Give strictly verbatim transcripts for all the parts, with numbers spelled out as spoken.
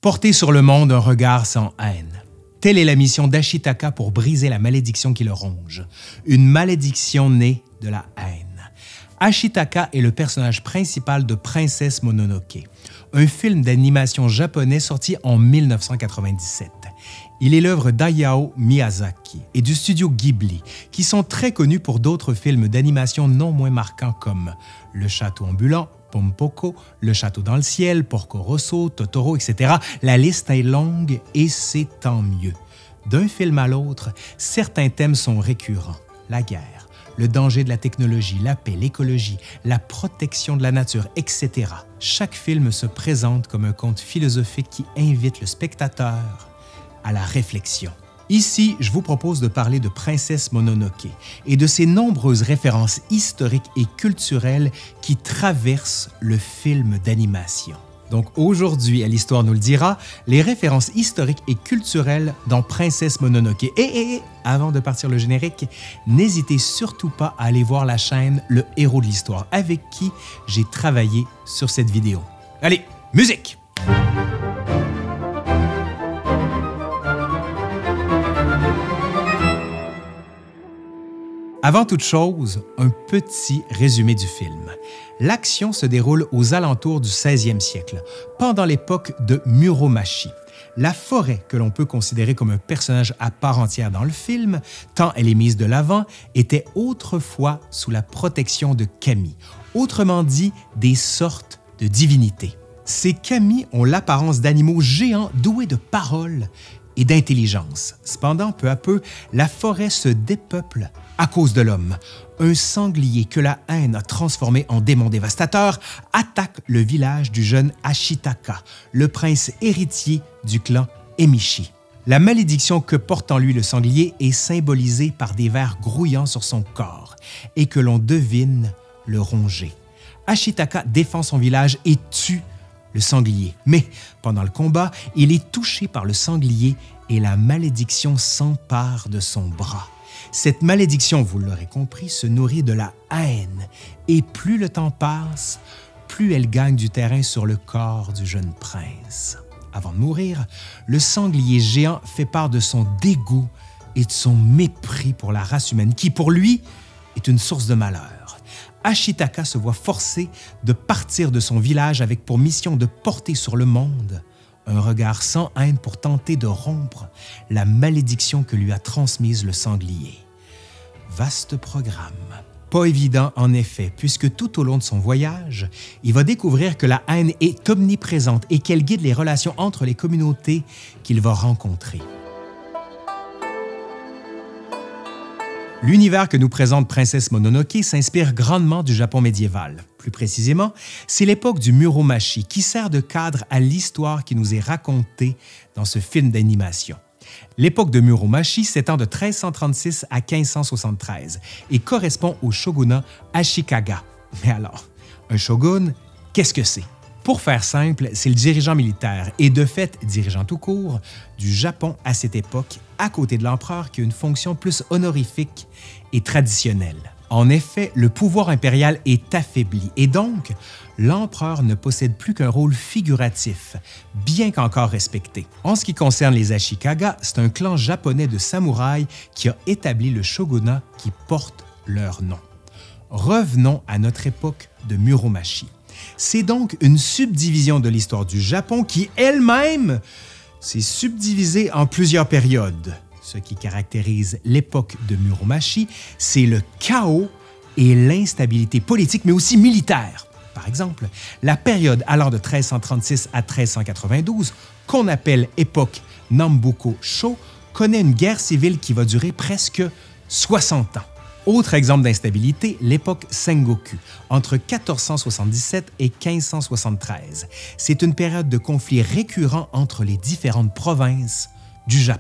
Porter sur le monde un regard sans haine. Telle est la mission d'Ashitaka pour briser la malédiction qui le ronge. Une malédiction née de la haine. Ashitaka est le personnage principal de Princesse Mononoke, un film d'animation japonais sorti en mille neuf cent quatre-vingt-dix-sept. Il est l'œuvre d'Hayao Miyazaki et du studio Ghibli, qui sont très connus pour d'autres films d'animation non moins marquants comme Le Château ambulant, Pompoko, Le Château dans le ciel, Porco Rosso, Totoro, et cetera. La liste est longue et c'est tant mieux. D'un film à l'autre, certains thèmes sont récurrents. La guerre, le danger de la technologie, la paix, l'écologie, la protection de la nature, et cetera. Chaque film se présente comme un conte philosophique qui invite le spectateur à la réflexion. Ici, je vous propose de parler de Princesse Mononoke et de ses nombreuses références historiques et culturelles qui traversent le film d'animation. Donc aujourd'hui, à l'Histoire nous le dira, les références historiques et culturelles dans Princesse Mononoke. Et, et, et avant de partir le générique, n'hésitez surtout pas à aller voir la chaîne Le Héros de l'Histoire, avec qui j'ai travaillé sur cette vidéo. Allez, musique! Avant toute chose, un petit résumé du film. L'action se déroule aux alentours du seizième siècle, pendant l'époque de Muromachi. La forêt, que l'on peut considérer comme un personnage à part entière dans le film, tant elle est mise de l'avant, était autrefois sous la protection de kami, autrement dit des sortes de divinités. Ces kami ont l'apparence d'animaux géants doués de paroles et d'intelligence. Cependant, peu à peu, la forêt se dépeuple à cause de l'homme. Un sanglier que la haine a transformé en démon dévastateur attaque le village du jeune Ashitaka, le prince héritier du clan Emishi. La malédiction que porte en lui le sanglier est symbolisée par des vers grouillants sur son corps et que l'on devine le ronger. Ashitaka défend son village et tue le sanglier. Mais pendant le combat, il est touché par le sanglier et la malédiction s'empare de son bras. Cette malédiction, vous l'aurez compris, se nourrit de la haine et plus le temps passe, plus elle gagne du terrain sur le corps du jeune prince. Avant de mourir, le sanglier géant fait part de son dégoût et de son mépris pour la race humaine qui, pour lui, est une source de malheur. Ashitaka se voit forcé de partir de son village avec pour mission de porter sur le monde un regard sans haine pour tenter de rompre la malédiction que lui a transmise le sanglier. Vaste programme. Pas évident en effet, puisque tout au long de son voyage, il va découvrir que la haine est omniprésente et qu'elle guide les relations entre les communautés qu'il va rencontrer. L'univers que nous présente Princesse Mononoke s'inspire grandement du Japon médiéval. Plus précisément, c'est l'époque du Muromachi qui sert de cadre à l'histoire qui nous est racontée dans ce film d'animation. L'époque de Muromachi s'étend de treize cent trente-six à quinze cent soixante-treize et correspond au shogunat Ashikaga. Mais alors, un shogun, qu'est-ce que c'est? Pour faire simple, c'est le dirigeant militaire et de fait dirigeant tout court du Japon à cette époque, à côté de l'empereur qui a une fonction plus honorifique et traditionnelle. En effet, le pouvoir impérial est affaibli et donc l'empereur ne possède plus qu'un rôle figuratif, bien qu'encore respecté. En ce qui concerne les Ashikaga, c'est un clan japonais de samouraïs qui a établi le shogunat qui porte leur nom. Revenons à notre époque de Muromachi. C'est donc une subdivision de l'histoire du Japon qui, elle-même, s'est subdivisée en plusieurs périodes. Ce qui caractérise l'époque de Muromachi, c'est le chaos et l'instabilité politique, mais aussi militaire. Par exemple, la période allant de treize cent trente-six à treize cent quatre-vingt-douze, qu'on appelle époque Nambuko-sho, connaît une guerre civile qui va durer presque soixante ans. Autre exemple d'instabilité, l'époque Sengoku, entre quatorze cent soixante-dix-sept et quinze cent soixante-treize. C'est une période de conflits récurrents entre les différentes provinces du Japon.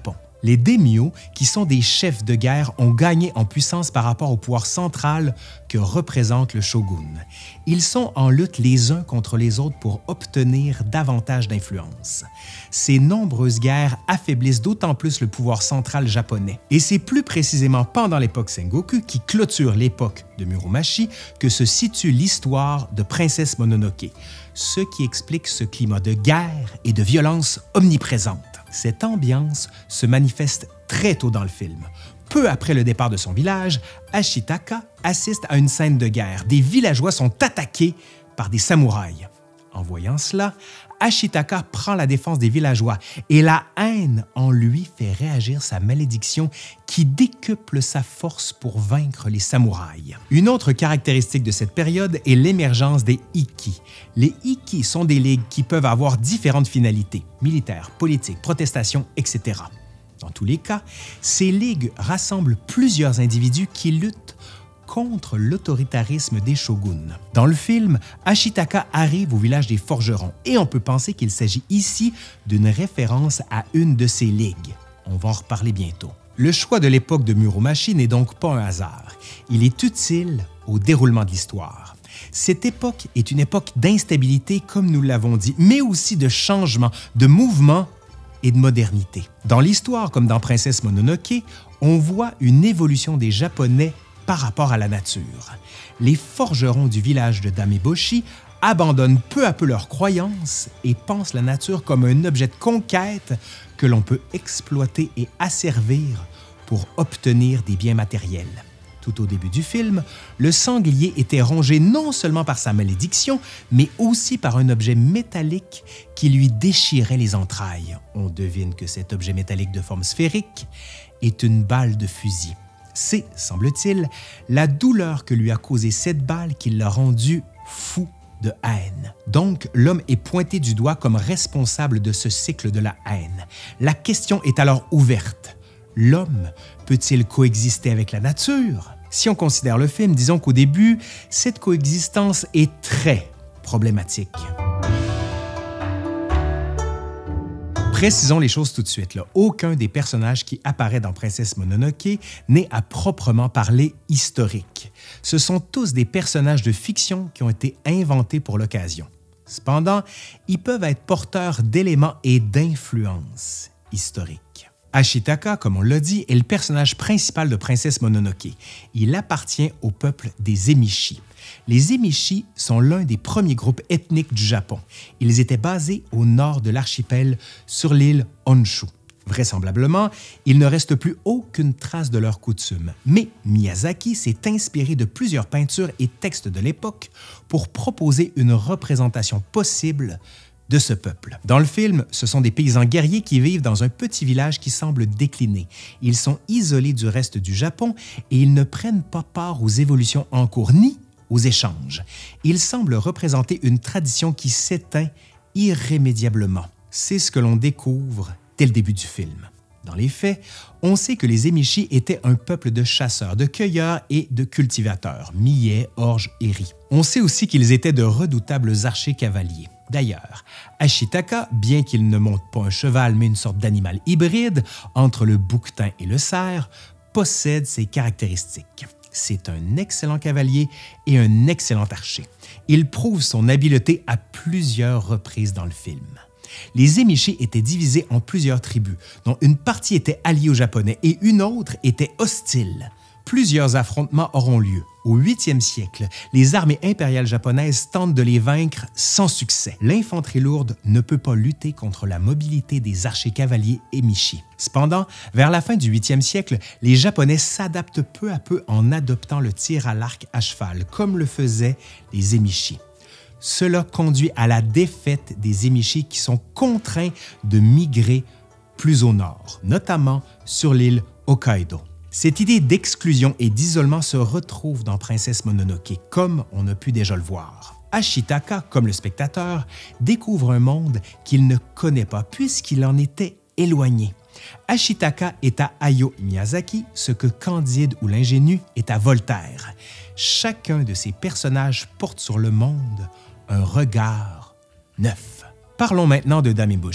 Les daimyos, qui sont des chefs de guerre, ont gagné en puissance par rapport au pouvoir central que représente le shogun. Ils sont en lutte les uns contre les autres pour obtenir davantage d'influence. Ces nombreuses guerres affaiblissent d'autant plus le pouvoir central japonais. Et c'est plus précisément pendant l'époque Sengoku, qui clôture l'époque de Muromachi, que se situe l'histoire de Princesse Mononoke, ce qui explique ce climat de guerre et de violence omniprésente. Cette ambiance se manifeste très tôt dans le film. Peu après le départ de son village, Ashitaka assiste à une scène de guerre. Des villageois sont attaqués par des samouraïs. En voyant cela, Ashitaka prend la défense des villageois et la haine en lui fait réagir sa malédiction qui décuple sa force pour vaincre les samouraïs. Une autre caractéristique de cette période est l'émergence des Ikki. Les Ikki sont des ligues qui peuvent avoir différentes finalités, militaires, politiques, protestations, et cetera. Dans tous les cas, ces ligues rassemblent plusieurs individus qui luttent contre l'autoritarisme des shoguns. Dans le film, Ashitaka arrive au village des forgerons et on peut penser qu'il s'agit ici d'une référence à une de ces ligues. On va en reparler bientôt. Le choix de l'époque de Muromachi n'est donc pas un hasard. Il est utile au déroulement de l'histoire. Cette époque est une époque d'instabilité, comme nous l'avons dit, mais aussi de changement, de mouvement et de modernité. Dans l'histoire, comme dans Princesse Mononoke, on voit une évolution des Japonais par rapport à la nature. Les forgerons du village de Dameboshi abandonnent peu à peu leurs croyances et pensent la nature comme un objet de conquête que l'on peut exploiter et asservir pour obtenir des biens matériels. Tout au début du film, le sanglier était rongé non seulement par sa malédiction, mais aussi par un objet métallique qui lui déchirait les entrailles. On devine que cet objet métallique de forme sphérique est une balle de fusil. C'est, semble-t-il, la douleur que lui a causée cette balle qui l'a rendu fou de haine. Donc, l'homme est pointé du doigt comme responsable de ce cycle de la haine. La question est alors ouverte. L'homme peut-il coexister avec la nature? Si on considère le film, disons qu'au début, cette coexistence est très problématique. Précisons les choses tout de suite, là. Aucun des personnages qui apparaît dans Princesse Mononoke n'est à proprement parler historique. Ce sont tous des personnages de fiction qui ont été inventés pour l'occasion. Cependant, ils peuvent être porteurs d'éléments et d'influences historiques. Ashitaka, comme on l'a dit, est le personnage principal de Princesse Mononoke. Il appartient au peuple des Emishi. Les Emishi sont l'un des premiers groupes ethniques du Japon. Ils étaient basés au nord de l'archipel, sur l'île Honshu. Vraisemblablement, il ne reste plus aucune trace de leurs coutumes. Mais Miyazaki s'est inspiré de plusieurs peintures et textes de l'époque pour proposer une représentation possible de ce peuple. Dans le film, ce sont des paysans guerriers qui vivent dans un petit village qui semble décliner. Ils sont isolés du reste du Japon et ils ne prennent pas part aux évolutions en cours ni aux échanges. Ils semblent représenter une tradition qui s'éteint irrémédiablement. C'est ce que l'on découvre dès le début du film. Dans les faits, on sait que les Emishi étaient un peuple de chasseurs, de cueilleurs et de cultivateurs, millet, orge et riz. On sait aussi qu'ils étaient de redoutables archers cavaliers. D'ailleurs, Ashitaka, bien qu'il ne monte pas un cheval mais une sorte d'animal hybride entre le bouquetin et le cerf, possède ces caractéristiques. C'est un excellent cavalier et un excellent archer. Il prouve son habileté à plusieurs reprises dans le film. Les Emishi étaient divisés en plusieurs tribus, dont une partie était alliée aux Japonais et une autre était hostile. Plusieurs affrontements auront lieu. Au huitième siècle, les armées impériales japonaises tentent de les vaincre sans succès. L'infanterie lourde ne peut pas lutter contre la mobilité des archers cavaliers Emishi. Cependant, vers la fin du huitième siècle, les Japonais s'adaptent peu à peu en adoptant le tir à l'arc à cheval, comme le faisaient les Emishi. Cela conduit à la défaite des Emishi qui sont contraints de migrer plus au nord, notamment sur l'île Hokkaido. Cette idée d'exclusion et d'isolement se retrouve dans Princesse Mononoke, comme on a pu déjà le voir. Ashitaka, comme le spectateur, découvre un monde qu'il ne connaît pas puisqu'il en était éloigné. Ashitaka est à Hayao Miyazaki ce que Candide ou l'ingénu est à Voltaire. Chacun de ces personnages porte sur le monde un regard neuf. Parlons maintenant de Dameboshi.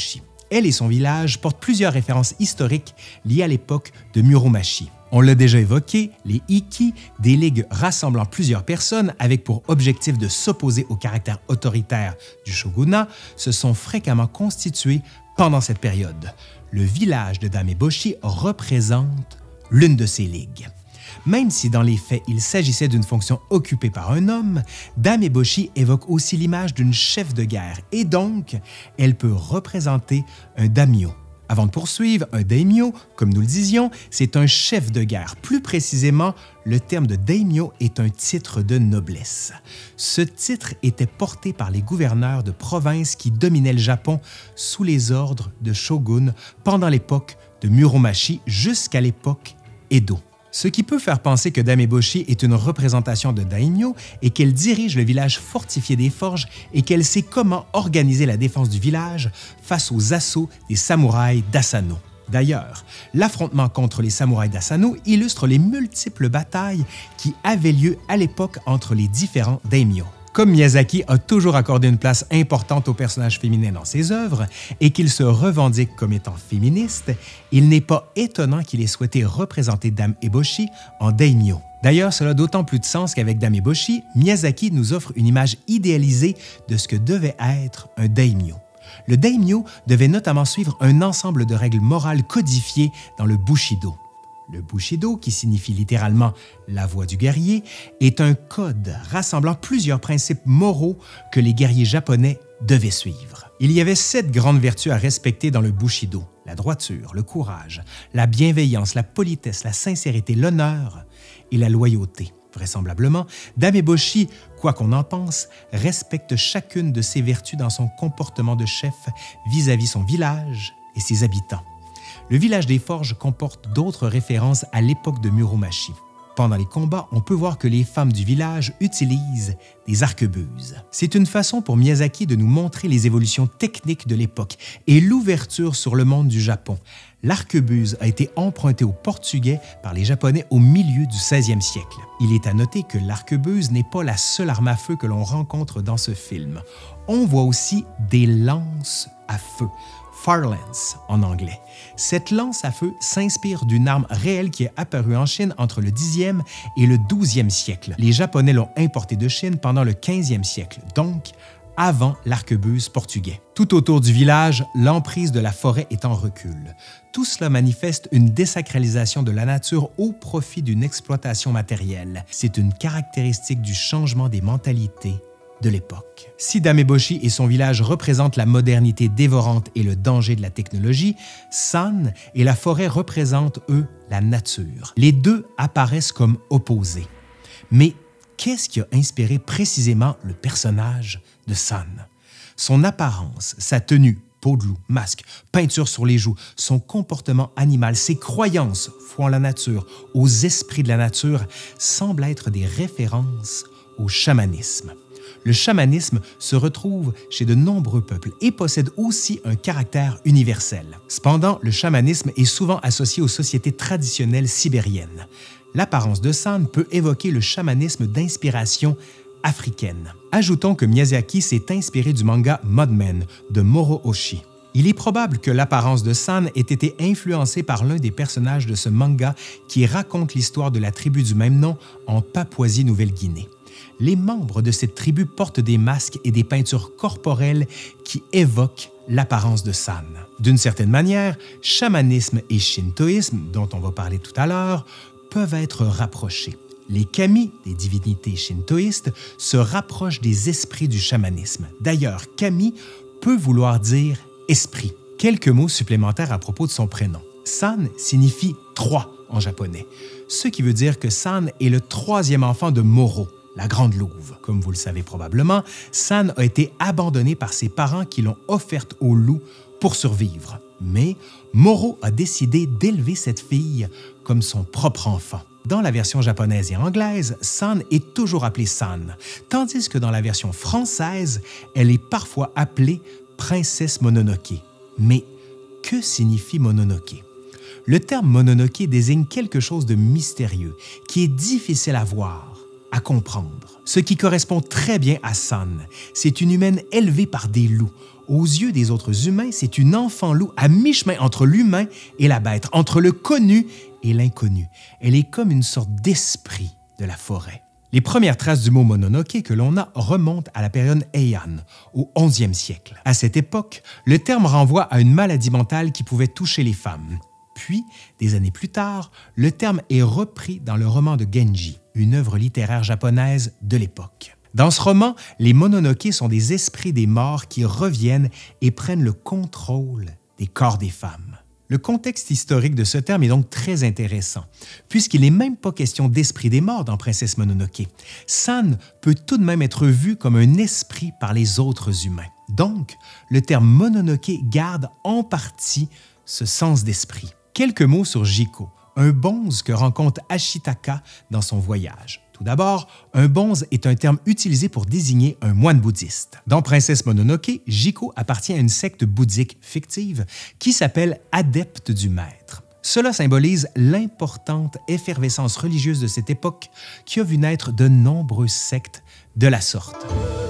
Elle et son village portent plusieurs références historiques liées à l'époque de Muromachi. On l'a déjà évoqué, les Ikki, des ligues rassemblant plusieurs personnes avec pour objectif de s'opposer au caractère autoritaire du shogunat, se sont fréquemment constitués pendant cette période. Le village de Dameboshi représente l'une de ces ligues. Même si dans les faits il s'agissait d'une fonction occupée par un homme, Dameboshi évoque aussi l'image d'une chef de guerre et donc elle peut représenter un daimyo. Avant de poursuivre, un daimyo, comme nous le disions, c'est un chef de guerre. Plus précisément, le terme de daimyo est un titre de noblesse. Ce titre était porté par les gouverneurs de provinces qui dominaient le Japon sous les ordres de shogun pendant l'époque de Muromachi jusqu'à l'époque Edo. Ce qui peut faire penser que Dameboshi est une représentation de daimyo et qu'elle dirige le village fortifié des forges et qu'elle sait comment organiser la défense du village face aux assauts des samouraïs d'Asano. D'ailleurs, l'affrontement contre les samouraïs d'Asano illustre les multiples batailles qui avaient lieu à l'époque entre les différents daimyo. Comme Miyazaki a toujours accordé une place importante aux personnages féminins dans ses œuvres et qu'il se revendique comme étant féministe, il n'est pas étonnant qu'il ait souhaité représenter Dameboshi en daimyo. D'ailleurs, cela a d'autant plus de sens qu'avec Dameboshi, Miyazaki nous offre une image idéalisée de ce que devait être un daimyo. Le daimyo devait notamment suivre un ensemble de règles morales codifiées dans le Bushido. Le Bushido, qui signifie littéralement « la voie du guerrier », est un code rassemblant plusieurs principes moraux que les guerriers japonais devaient suivre. Il y avait sept grandes vertus à respecter dans le Bushido: la droiture, le courage, la bienveillance, la politesse, la sincérité, l'honneur et la loyauté. Vraisemblablement, Dameboshi, quoi qu'on en pense, respecte chacune de ces vertus dans son comportement de chef vis-à-vis son village et ses habitants. Le village des forges comporte d'autres références à l'époque de Muromachi. Pendant les combats, on peut voir que les femmes du village utilisent des arquebuses. C'est une façon pour Miyazaki de nous montrer les évolutions techniques de l'époque et l'ouverture sur le monde du Japon. L'arquebuse a été empruntée au portugais par les Japonais au milieu du seizième siècle. Il est à noter que l'arquebuse n'est pas la seule arme à feu que l'on rencontre dans ce film. On voit aussi des lances à feu. Farlance en anglais. Cette lance à feu s'inspire d'une arme réelle qui est apparue en Chine entre le dixième et le douzième siècle. Les Japonais l'ont importée de Chine pendant le quinzième siècle, donc avant l'arquebuse portugais. Tout autour du village, l'emprise de la forêt est en recul. Tout cela manifeste une désacralisation de la nature au profit d'une exploitation matérielle. C'est une caractéristique du changement des mentalités de l'époque. Si Dameboshi et son village représentent la modernité dévorante et le danger de la technologie, San et la forêt représentent, eux, la nature. Les deux apparaissent comme opposés. Mais qu'est-ce qui a inspiré précisément le personnage de San? Son apparence, sa tenue, peau de loup, masque, peinture sur les joues, son comportement animal, ses croyances, foi en la nature, aux esprits de la nature, semblent être des références au chamanisme. Le chamanisme se retrouve chez de nombreux peuples et possède aussi un caractère universel. Cependant, le chamanisme est souvent associé aux sociétés traditionnelles sibériennes. L'apparence de San peut évoquer le chamanisme d'inspiration africaine. Ajoutons que Miyazaki s'est inspiré du manga Mudmen de Moro Oshii. Il est probable que l'apparence de San ait été influencée par l'un des personnages de ce manga qui raconte l'histoire de la tribu du même nom en Papouasie-Nouvelle-Guinée. Les membres de cette tribu portent des masques et des peintures corporelles qui évoquent l'apparence de San. D'une certaine manière, chamanisme et shintoïsme, dont on va parler tout à l'heure, peuvent être rapprochés. Les kami, des divinités shintoïstes, se rapprochent des esprits du chamanisme. D'ailleurs, kami peut vouloir dire esprit. Quelques mots supplémentaires à propos de son prénom. San signifie trois en japonais, ce qui veut dire que San est le troisième enfant de Moro, la Grande Louve. Comme vous le savez probablement, San a été abandonnée par ses parents qui l'ont offerte au loup pour survivre. Mais Moro a décidé d'élever cette fille comme son propre enfant. Dans la version japonaise et anglaise, San est toujours appelée San, tandis que dans la version française, elle est parfois appelée Princesse Mononoke. Mais que signifie Mononoke? Le terme Mononoke désigne quelque chose de mystérieux, qui est difficile à voir, à comprendre. Ce qui correspond très bien à San. C'est une humaine élevée par des loups, Aux yeux des autres humains, c'est une enfant loup à mi-chemin entre l'humain et la bête, entre le connu et l'inconnu. Elle est comme une sorte d'esprit de la forêt. Les premières traces du mot Mononoke que l'on a remontent à la période Heian, au onzième siècle. À cette époque, le terme renvoie à une maladie mentale qui pouvait toucher les femmes. Puis, des années plus tard, le terme est repris dans le roman de Genji, une œuvre littéraire japonaise de l'époque. Dans ce roman, les Mononoke sont des esprits des morts qui reviennent et prennent le contrôle des corps des femmes. Le contexte historique de ce terme est donc très intéressant, puisqu'il n'est même pas question d'esprit des morts dans Princesse Mononoke. San peut tout de même être vu comme un esprit par les autres humains. Donc, le terme Mononoke garde en partie ce sens d'esprit. Quelques mots sur Jiko, un bonze que rencontre Ashitaka dans son voyage. Tout d'abord, un bonze est un terme utilisé pour désigner un moine bouddhiste. Dans Princesse Mononoke, Jiko appartient à une secte bouddhique fictive qui s'appelle Adepte du Maître. Cela symbolise l'importante effervescence religieuse de cette époque qui a vu naître de nombreuses sectes de la sorte.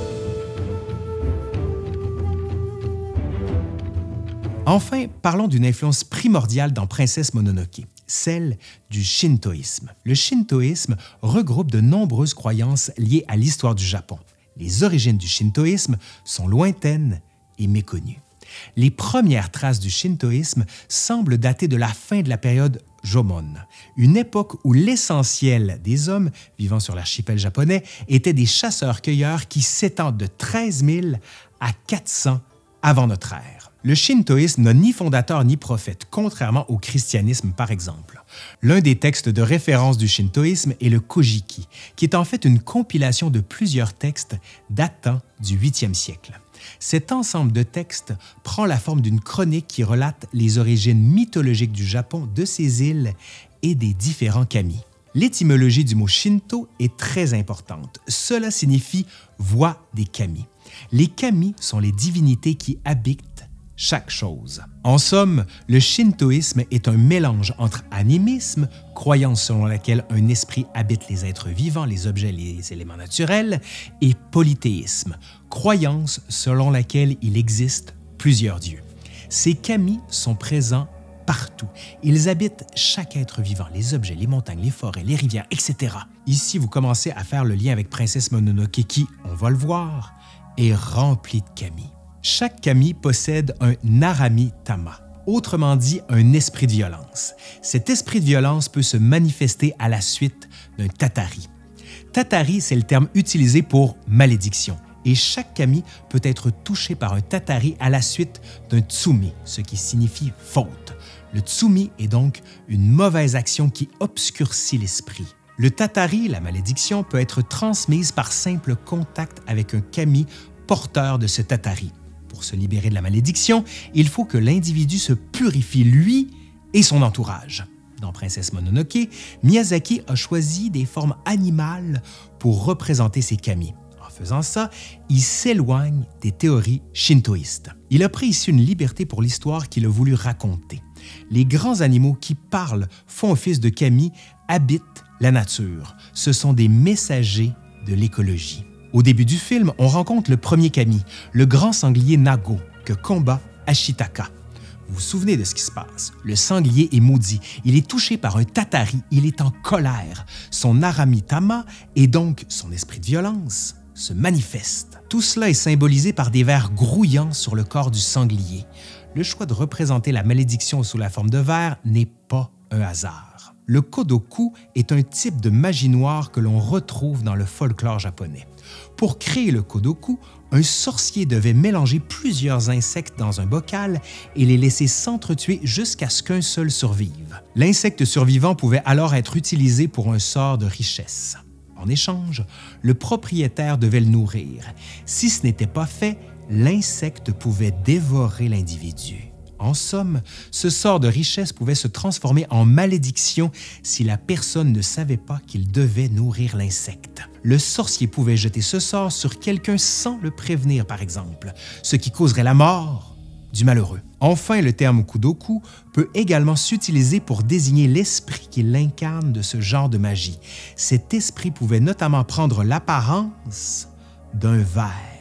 Enfin, parlons d'une influence primordiale dans Princesse Mononoke, celle du shintoïsme. Le shintoïsme regroupe de nombreuses croyances liées à l'histoire du Japon. Les origines du shintoïsme sont lointaines et méconnues. Les premières traces du shintoïsme semblent dater de la fin de la période Jomon, une époque où l'essentiel des hommes vivant sur l'archipel japonais étaient des chasseurs-cueilleurs qui s'étendent de treize mille à quatre cents avant notre ère. Le shintoïsme n'a ni fondateur ni prophète, contrairement au christianisme par exemple. L'un des textes de référence du shintoïsme est le Kojiki, qui est en fait une compilation de plusieurs textes datant du huitième siècle. Cet ensemble de textes prend la forme d'une chronique qui relate les origines mythologiques du Japon, de ses îles et des différents kami. L'étymologie du mot Shinto est très importante. Cela signifie « voix des kami ». Les kami sont les divinités qui habitent chaque chose. En somme, le shintoïsme est un mélange entre animisme, croyance selon laquelle un esprit habite les êtres vivants, les objets, les éléments naturels, et polythéisme, croyance selon laquelle il existe plusieurs dieux. Ces kami sont présents partout. Ils habitent chaque être vivant, les objets, les montagnes, les forêts, les rivières, et cetera. Ici, vous commencez à faire le lien avec Princesse Mononoke qui, on va le voir, est remplie de kami. Chaque kami possède un narami tama, autrement dit un esprit de violence. Cet esprit de violence peut se manifester à la suite d'un tatari. Tatari, c'est le terme utilisé pour malédiction, et chaque kami peut être touché par un tatari à la suite d'un tsumi, ce qui signifie faute. Le tsumi est donc une mauvaise action qui obscurcit l'esprit. Le tatari, la malédiction, peut être transmise par simple contact avec un kami porteur de ce tatari. Pour se libérer de la malédiction, il faut que l'individu se purifie lui et son entourage. Dans Princesse Mononoke, Miyazaki a choisi des formes animales pour représenter ses kami. En faisant ça, il s'éloigne des théories shintoïstes. Il a pris ici une liberté pour l'histoire qu'il a voulu raconter. Les grands animaux qui parlent, font office de kami, habitent la nature. Ce sont des messagers de l'écologie. Au début du film, on rencontre le premier kami, le grand sanglier Nago, que combat Ashitaka. Vous vous souvenez de ce qui se passe. Le sanglier est maudit. Il est touché par un tatari. Il est en colère. Son narami tama, et donc son esprit de violence, se manifeste. Tout cela est symbolisé par des vers grouillants sur le corps du sanglier. Le choix de représenter la malédiction sous la forme de vers n'est pas un hasard. Le kodoku est un type de magie noire que l'on retrouve dans le folklore japonais. Pour créer le kodoku, un sorcier devait mélanger plusieurs insectes dans un bocal et les laisser s'entretuer jusqu'à ce qu'un seul survive. L'insecte survivant pouvait alors être utilisé pour un sort de richesse. En échange, le propriétaire devait le nourrir. Si ce n'était pas fait, l'insecte pouvait dévorer l'individu. En somme, ce sort de richesse pouvait se transformer en malédiction si la personne ne savait pas qu'il devait nourrir l'insecte. Le sorcier pouvait jeter ce sort sur quelqu'un sans le prévenir, par exemple, ce qui causerait la mort du malheureux. Enfin, le terme kudoku peut également s'utiliser pour désigner l'esprit qui l'incarne de ce genre de magie. Cet esprit pouvait notamment prendre l'apparence d'un ver.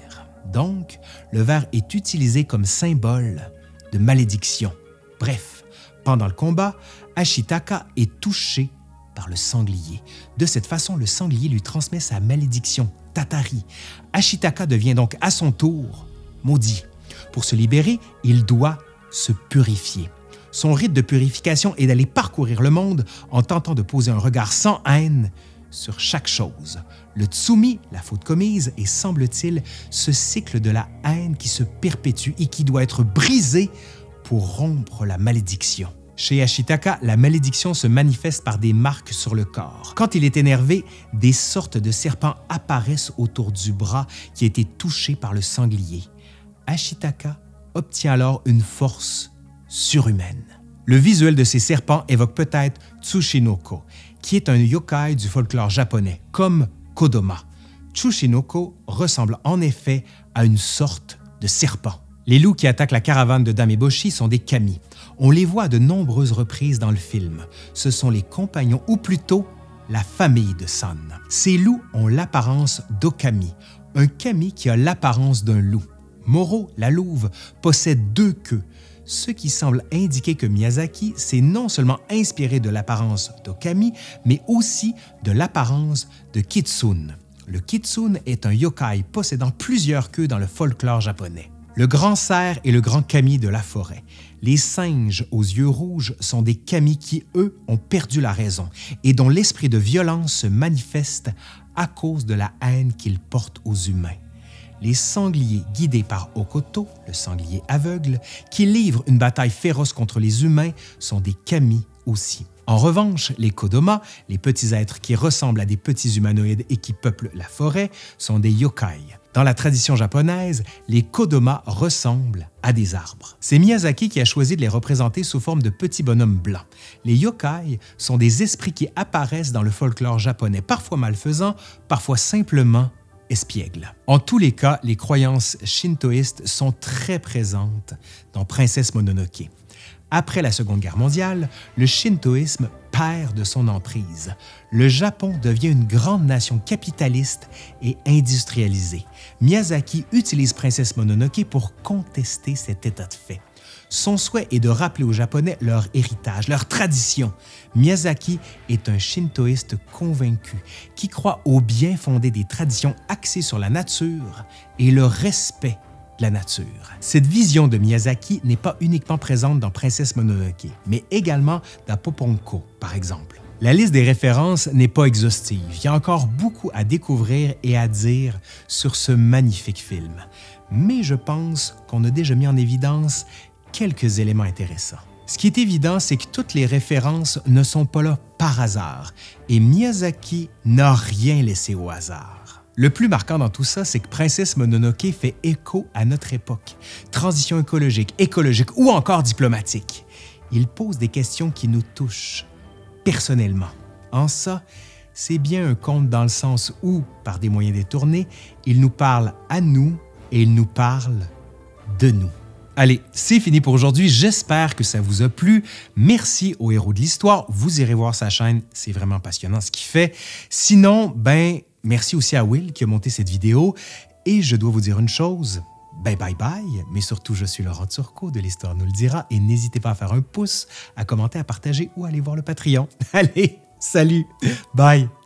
Donc, le ver est utilisé comme symbole de malédiction. Bref, pendant le combat, Ashitaka est touché par le sanglier. De cette façon, le sanglier lui transmet sa malédiction, Tatari. Ashitaka devient donc à son tour maudit. Pour se libérer, il doit se purifier. Son rite de purification est d'aller parcourir le monde en tentant de poser un regard sans haine sur chaque chose. Le tsumi, la faute commise, et semble-t-il, ce cycle de la haine qui se perpétue et qui doit être brisé pour rompre la malédiction. Chez Ashitaka, la malédiction se manifeste par des marques sur le corps. Quand il est énervé, des sortes de serpents apparaissent autour du bras qui a été touché par le sanglier. Ashitaka obtient alors une force surhumaine. Le visuel de ces serpents évoque peut-être Tsushinoko, qui est un yokai du folklore japonais, comme Kodama. Tsushinoko ressemble en effet à une sorte de serpent. Les loups qui attaquent la caravane de Dameboshi sont des kami. On les voit à de nombreuses reprises dans le film. Ce sont les compagnons, ou plutôt la famille de San. Ces loups ont l'apparence d'okami, un kami qui a l'apparence d'un loup. Moro, la louve, possède deux queues, ce qui semble indiquer que Miyazaki s'est non seulement inspiré de l'apparence d'okami, mais aussi de l'apparence de kitsune. Le kitsune est un yokai possédant plusieurs queues dans le folklore japonais. Le grand cerf et le grand kami de la forêt. Les singes aux yeux rouges sont des kami qui, eux, ont perdu la raison et dont l'esprit de violence se manifeste à cause de la haine qu'ils portent aux humains. Les sangliers guidés par Okoto, le sanglier aveugle, qui livre une bataille féroce contre les humains, sont des kami aussi. En revanche, les Kodama, les petits êtres qui ressemblent à des petits humanoïdes et qui peuplent la forêt, sont des yokai. Dans la tradition japonaise, les Kodama ressemblent à des arbres. C'est Miyazaki qui a choisi de les représenter sous forme de petits bonhommes blancs. Les yokai sont des esprits qui apparaissent dans le folklore japonais, parfois malfaisants, parfois simplement espiègles. En tous les cas, les croyances shintoïstes sont très présentes dans Princesse Mononoke. Après la Seconde Guerre mondiale, le shintoïsme perd de son emprise. Le Japon devient une grande nation capitaliste et industrialisée. Miyazaki utilise Princesse Mononoke pour contester cet état de fait. Son souhait est de rappeler aux Japonais leur héritage, leur tradition. Miyazaki est un shintoïste convaincu qui croit au bien fondé des traditions axées sur la nature et le respect de la nature. Cette vision de Miyazaki n'est pas uniquement présente dans Princesse Mononoke, mais également dans Poponko, par exemple. La liste des références n'est pas exhaustive. Il y a encore beaucoup à découvrir et à dire sur ce magnifique film. Mais je pense qu'on a déjà mis en évidence quelques éléments intéressants. Ce qui est évident, c'est que toutes les références ne sont pas là par hasard, et Miyazaki n'a rien laissé au hasard. Le plus marquant dans tout ça, c'est que Princesse Mononoke fait écho à notre époque. Transition écologique, écologique ou encore diplomatique. Il pose des questions qui nous touchent personnellement. En ça, c'est bien un conte dans le sens où, par des moyens détournés, il nous parle à nous et il nous parle de nous. Allez, c'est fini pour aujourd'hui. J'espère que ça vous a plu. Merci au héros de l'histoire. Vous irez voir sa chaîne. C'est vraiment passionnant ce qu'il fait. Sinon, ben, merci aussi à Will qui a monté cette vidéo. Et je dois vous dire une chose. Ben bye bye, mais surtout, je suis Laurent Turcot de l'Histoire nous le dira. Et n'hésitez pas à faire un pouce, à commenter, à partager ou à aller voir le Patreon. Allez, salut, bye!